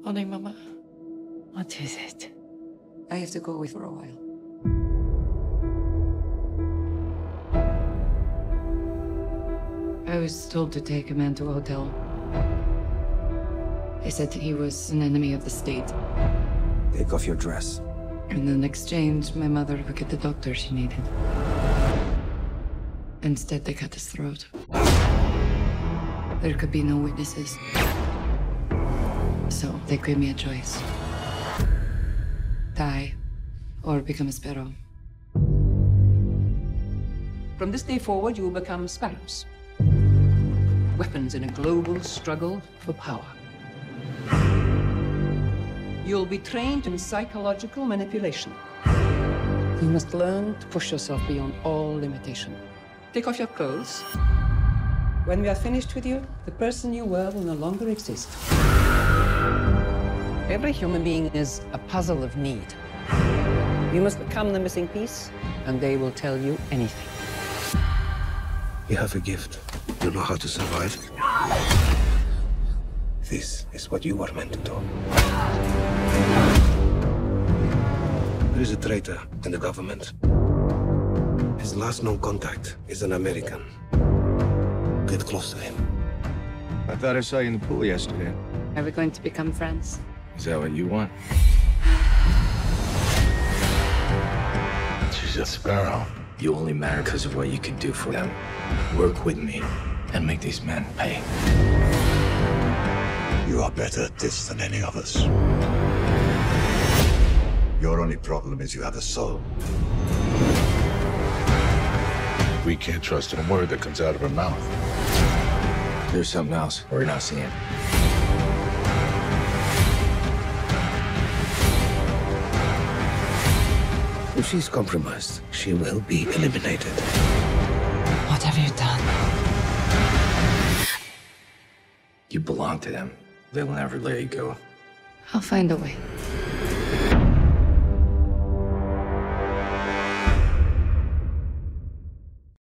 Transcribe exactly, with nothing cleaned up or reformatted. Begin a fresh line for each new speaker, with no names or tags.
Morning, Mama. What is it?
I have to go away for a while. I was told to take a man to a hotel. They said he was an enemy of the state.
Take off your dress.
And in exchange, my mother would get the doctor she needed. Instead, they cut his throat. There could be no witnesses. So they gave me a choice. Die, or become a Sparrow.
From this day forward, you will become Sparrows. Weapons in a global struggle for power. You'll be trained in psychological manipulation. You must learn to push yourself beyond all limitation. Take off your clothes. When we are finished with you, the person you were will no longer exist. Every human being is a puzzle of need. You must become the missing piece, and they will tell you anything.
You have a gift. You know how to survive. This is what you were meant to do. There is a traitor in the government. His last known contact is an American. Get close to him.
I thought I saw you in the pool yesterday.
Are we going to become friends?
Is that what you want?
She's a Sparrow. You only matter because of what you can do for them. Work with me and make these men pay.
You are better at this than any of us. Your only problem is you have a soul.
We can't trust a word that comes out of her mouth.
There's something else we're not seeing.
If she's compromised, she will be eliminated.
What have you done?
You belong to them. They'll never let you go.
I'll find a way.